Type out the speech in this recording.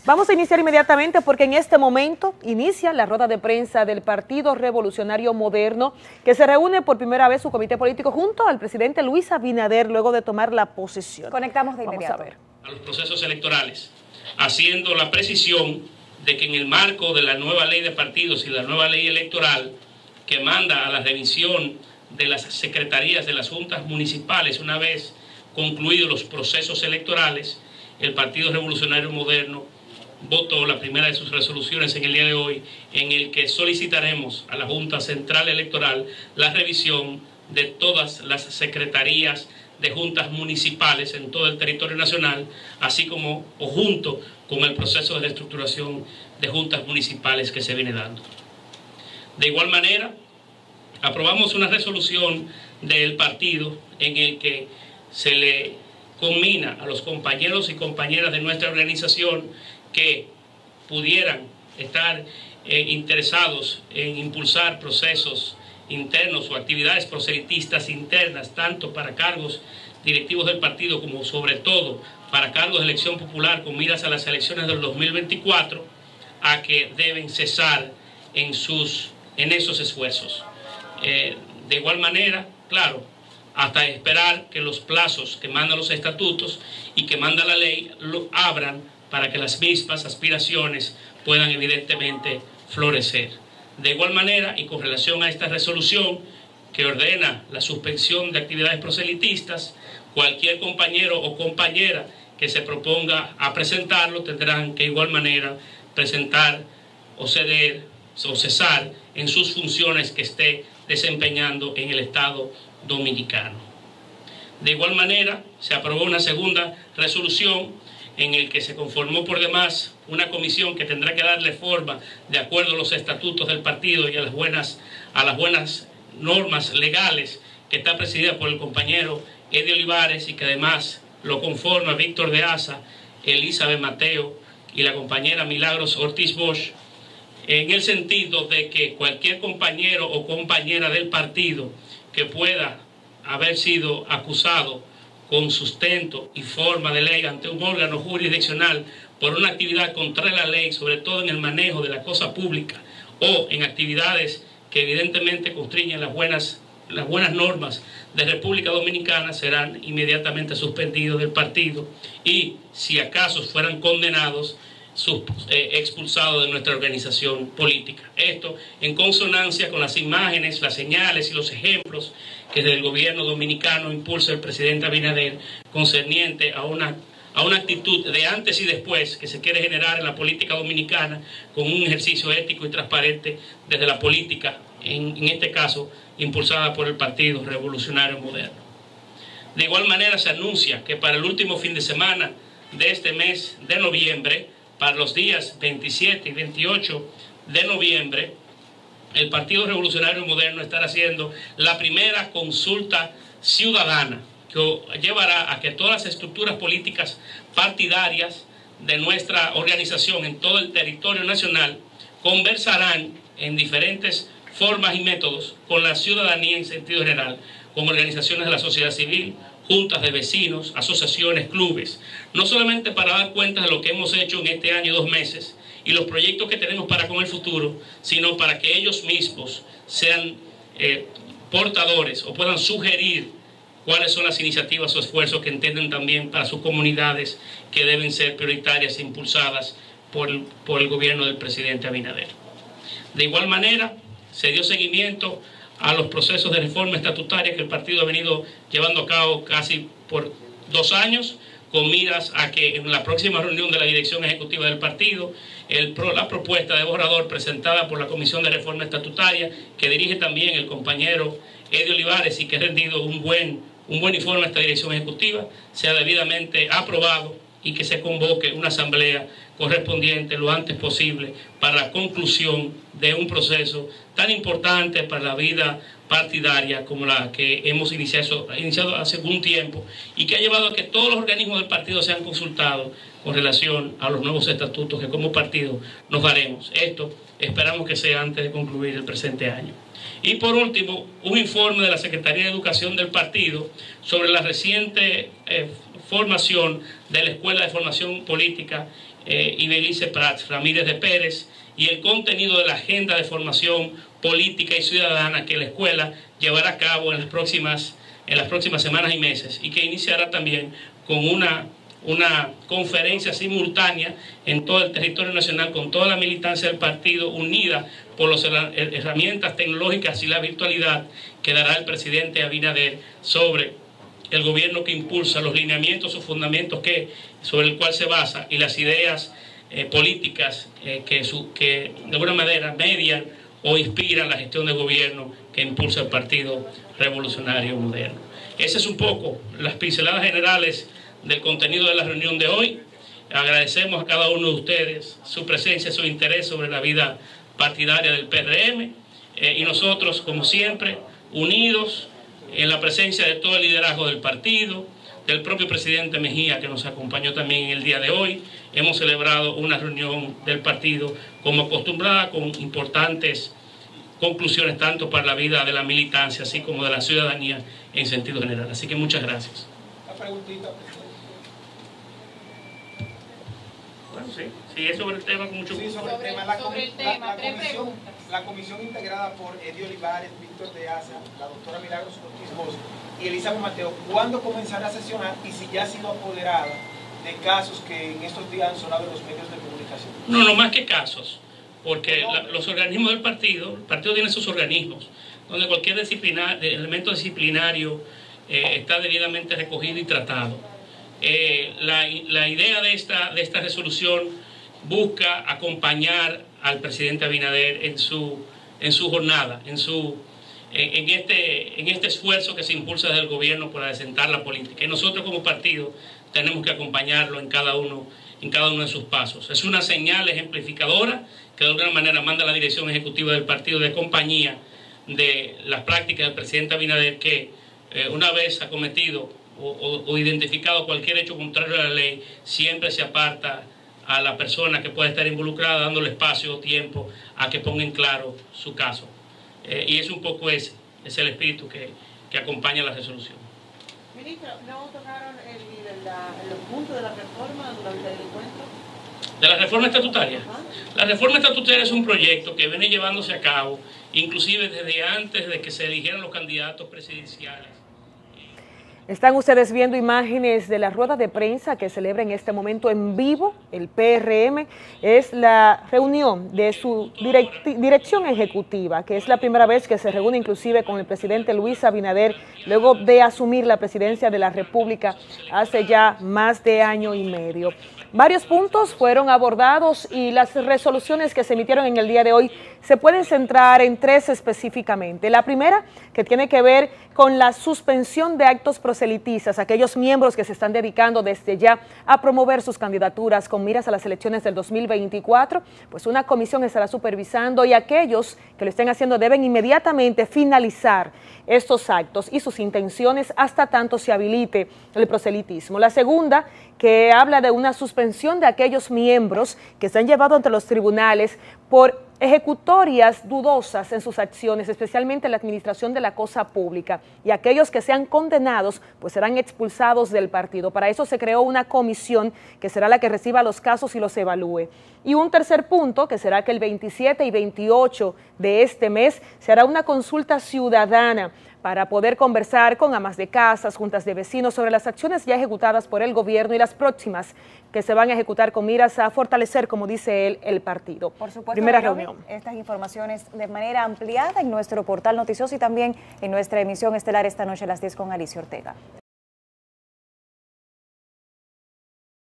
Vamos a iniciar inmediatamente porque en este momento inicia la rueda de prensa del Partido Revolucionario Moderno, que se reúne por primera vez su comité político junto al presidente Luis Abinader luego de tomar la posesión. Conectamos de inmediato. Vamos a ver. A los procesos electorales, haciendo la precisión de que en el marco de la nueva ley de partidos y la nueva ley electoral que manda a la revisión de las secretarías de las juntas municipales una vez concluidos los procesos electorales, el Partido Revolucionario Moderno votó la primera de sus resoluciones en el día de hoy, en el que solicitaremos a la Junta Central Electoral la revisión de todas las secretarías de juntas municipales en todo el territorio nacional, así como o junto con el proceso de reestructuración de juntas municipales que se viene dando. De igual manera, aprobamos una resolución del partido en el que se le conmina a los compañeros y compañeras de nuestra organización que pudieran estar interesados en impulsar procesos internos o actividades proselitistas internas, tanto para cargos directivos del partido como sobre todo para cargos de elección popular con miras a las elecciones del 2024, a que deben cesar en esos esfuerzos. De igual manera, claro, hasta esperar que los plazos que mandan los estatutos y que manda la ley lo abran para que las mismas aspiraciones puedan evidentemente florecer. De igual manera, y con relación a esta resolución que ordena la suspensión de actividades proselitistas, cualquier compañero o compañera que se proponga a presentarlo tendrán que de igual manera presentar o ceder o cesar en sus funciones que esté desempeñando en el Estado Dominicano. De igual manera, se aprobó una segunda resolución en el que se conformó por demás una comisión que tendrá que darle forma de acuerdo a los estatutos del partido y a las buenas normas legales, que está presidida por el compañero Eddie Olivares y que además lo conforma Víctor de Asa, Elizabeth Mateo y la compañera Milagros Ortiz Bosch, en el sentido de que cualquier compañero o compañera del partido que pueda haber sido acusado con sustento y forma de ley ante un órgano jurisdiccional por una actividad contra la ley, sobre todo en el manejo de la cosa pública o en actividades que evidentemente constriñen las buenas normas de República Dominicana, serán inmediatamente suspendidos del partido y, si acaso fueran condenados, expulsados de nuestra organización política. Esto en consonancia con las imágenes, las señales y los ejemplos que desde el gobierno dominicano impulsa el presidente Abinader concerniente a una actitud de antes y después que se quiere generar en la política dominicana con un ejercicio ético y transparente desde la política, en este caso impulsada por el Partido Revolucionario Moderno. De igual manera se anuncia que para el último fin de semana de este mes de noviembre, para los días 27 y 28 de noviembre, el Partido Revolucionario Moderno estará haciendo la primera consulta ciudadana que llevará a que todas las estructuras políticas partidarias de nuestra organización en todo el territorio nacional conversarán en diferentes formas y métodos con la ciudadanía en sentido general, con organizaciones de la sociedad civil, juntas de vecinos, asociaciones, clubes, no solamente para dar cuenta de lo que hemos hecho en este año y 2 meses y los proyectos que tenemos para con el futuro, sino para que ellos mismos sean portadores o puedan sugerir cuáles son las iniciativas o esfuerzos que entienden también para sus comunidades que deben ser prioritarias e impulsadas por el gobierno del presidente Abinader. De igual manera, se dio seguimiento a los procesos de reforma estatutaria que el partido ha venido llevando a cabo casi por 2 años, con miras a que en la próxima reunión de la dirección ejecutiva del partido, la propuesta de borrador presentada por la Comisión de Reforma Estatutaria, que dirige también el compañero Eddie Olivares y que ha rendido un buen informe a esta dirección ejecutiva, sea debidamente aprobado y que se convoque una asamblea correspondiente lo antes posible para la conclusión de un proceso tan importante para la vida partidaria como la que hemos iniciado hace un tiempo y que ha llevado a que todos los organismos del partido sean consultados con relación a los nuevos estatutos que como partido nos daremos. Esto esperamos que sea antes de concluir el presente año. Y por último, un informe de la Secretaría de Educación del partido sobre la reciente formación de la Escuela de Formación Política Ibelice Prats Ramírez de Pérez, y el contenido de la agenda de formación política y ciudadana que la escuela llevará a cabo en las próximas semanas y meses, y que iniciará también con una conferencia simultánea en todo el territorio nacional con toda la militancia del partido unida por las herramientas tecnológicas y la virtualidad que dará el presidente Abinader sobre el gobierno que impulsa, los lineamientos o fundamentos sobre el cual se basa, y las ideas políticas que de alguna manera median o inspiran la gestión de gobierno que impulsa el Partido Revolucionario Moderno. Esas es un poco las pinceladas generales del contenido de la reunión de hoy. Agradecemos a cada uno de ustedes su presencia, su interés sobre la vida partidaria del PRM, y nosotros, como siempre, unidos en la presencia de todo el liderazgo del partido, del propio presidente Mejía, que nos acompañó también en el día de hoy. Hemos celebrado una reunión del partido como acostumbrada, con importantes conclusiones tanto para la vida de la militancia así como de la ciudadanía en sentido general. Así que muchas gracias. Una preguntita. Bueno, sí, es sobre el tema con mucho gusto. Sí, sobre el tema. La comisión integrada por Eddie Olivares, Víctor de Asa, la doctora Milagros Ortiz Bosch y Elizabeth Mateo, ¿cuándo comenzará a sesionar y si ya ha sido apoderada de casos que en estos días han sonado en los medios de comunicación? No más que casos, porque los organismos del partido, el partido tiene sus organismos, donde cualquier elemento disciplinario está debidamente recogido y tratado. La idea de esta resolución busca acompañar al presidente Abinader en su jornada, en este esfuerzo que se impulsa desde el gobierno para asentar la política. Y nosotros como partido tenemos que acompañarlo en cada uno de sus pasos. Es una señal ejemplificadora que de alguna manera manda la dirección ejecutiva del partido de compañía de las prácticas del presidente Abinader, que una vez ha cometido o identificado cualquier hecho contrario a la ley, siempre se aparta a la persona que pueda estar involucrada, dándole espacio o tiempo a que ponga en claro su caso. Y es un poco ese es el espíritu que acompaña la resolución. Ministro, ¿no tocaron los puntos de la reforma durante el encuentro? ¿De la reforma estatutaria? La reforma estatutaria es un proyecto que viene llevándose a cabo, inclusive desde antes de que se eligieran los candidatos presidenciales. Están ustedes viendo imágenes de la rueda de prensa que celebra en este momento en vivo el PRM. Es la reunión de su dirección ejecutiva, que es la primera vez que se reúne inclusive con el presidente Luis Abinader, luego de asumir la presidencia de la República hace ya más de año y medio. Varios puntos fueron abordados y las resoluciones que se emitieron en el día de hoy se pueden centrar en tres específicamente. La primera, que tiene que ver con la suspensión de actos proselitistas, aquellos miembros que se están dedicando desde ya a promover sus candidaturas con miras a las elecciones del 2024, pues una comisión estará supervisando, y aquellos que lo estén haciendo deben inmediatamente finalizar estos actos y sus intenciones hasta tanto se habilite el proselitismo. La segunda, que habla de una suspensión de aquellos miembros que se han llevado ante los tribunales por ejecutorias dudosas en sus acciones, especialmente en la administración de la cosa pública, y aquellos que sean condenados pues serán expulsados del partido. Para eso se creó una comisión que será la que reciba los casos y los evalúe. Y un tercer punto, que será que el 27 y 28 de este mes se hará una consulta ciudadana para poder conversar con amas de casas, juntas de vecinos sobre las acciones ya ejecutadas por el gobierno y las próximas que se van a ejecutar con miras a fortalecer, como dice él, el partido. Por supuesto, primera reunión. Estas informaciones de manera ampliada en nuestro portal noticioso y también en nuestra emisión estelar esta noche a las 10 con Alicia Ortega.